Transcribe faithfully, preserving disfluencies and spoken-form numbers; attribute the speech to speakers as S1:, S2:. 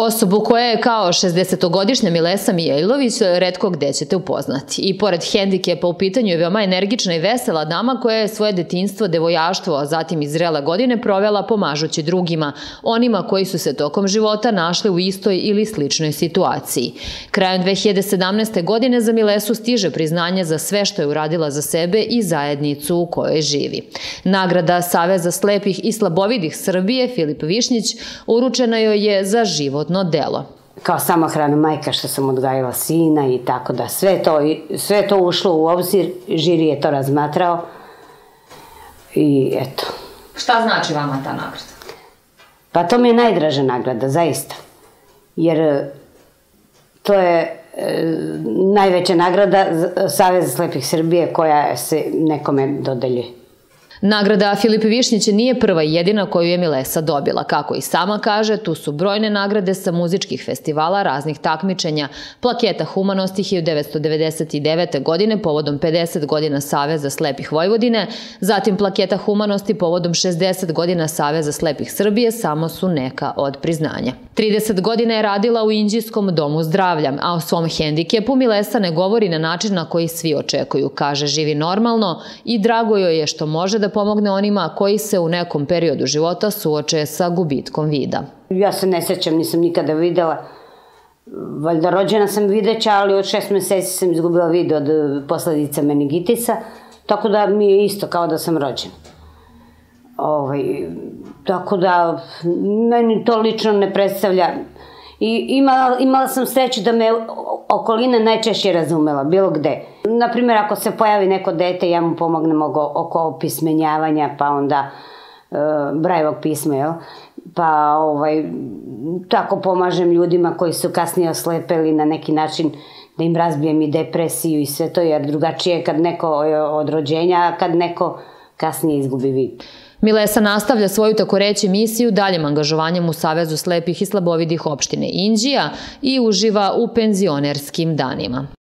S1: Osobu koja je kao šezdesetogodišnja Milesa Mijailović retko gde ćete upoznati. I pored hendikepa u pitanju je veoma energična i vesela dama koja je svoje detinjstvo, devojaštvo, a zatim i zrele godine provela pomažući drugima, onima koji su se tokom života našli u istoj ili sličnoj situaciji. Krajem dve hiljade sedamnaeste. godine za Milesu stiže priznanje za sve što je uradila za sebe i zajednicu u kojoj živi. Nagrada Saveza slepih i slabovidih Srbije Filip Višnjić uručena joj je za životno delo.
S2: Kao samohrana majka što sam odgajala sina i tako da sve to, sve to ušlo u obzir, žiri je to razmatrao i eto.
S1: Šta znači vama ta nagrada?
S2: Pa to mi je najdraža nagrada, zaista. Jer to je najveća nagrada Saveza slepih Srbije koja se nekome dodeljuje.
S1: Nagrada Filip Višnjić nije prva i jedina koju je Milesa dobila. Kako i sama kaže, tu su brojne nagrade sa muzičkih festivala, raznih takmičenja, plaketa humanosti hiljadu devetsto devedeset devete. godine povodom pedeset godina Saveza slepih Vojvodine, zatim plaketa humanosti povodom šezdeset godina Saveza slepih Srbije samo su neka od priznanja. trideset godina je radila u Inđijskom domu zdravlja, a o svom hendikepu Milesa ne govori na način na koji svi očekuju. Kaže, živi normalno i drago joj je što može da pomogne onima koji se u nekom periodu života suoče sa gubitkom vida.
S2: Ja se ne sećam, nisam nikada videla. Valjda rođena sam videća, ali od šest meseci sam izgubila vid od posledica meningitisa, tako da mi je isto kao da sam rođena. Ovaj, tako da meni to lično ne predstavlja. I imala, imala sam sreću da me okolina najčešće razumela, bilo gde. Naprimjer, ako se pojavi neko dete, ja mu pomognem oko, oko opismenjavanja, pa onda e, Brajevog pisma, jel? Pa ovaj, tako pomažem ljudima koji su kasnije oslepeli na neki način, da im razbijem i depresiju i sve to, jer drugačije je kad neko od rođenja, a kad neko kasnije izgubi vid.
S1: Milesa nastavlja svoju takoreći misiju daljem angažovanjem u Savezu slepih i slabovidih opštine Inđija i uživa u penzionerskim danima.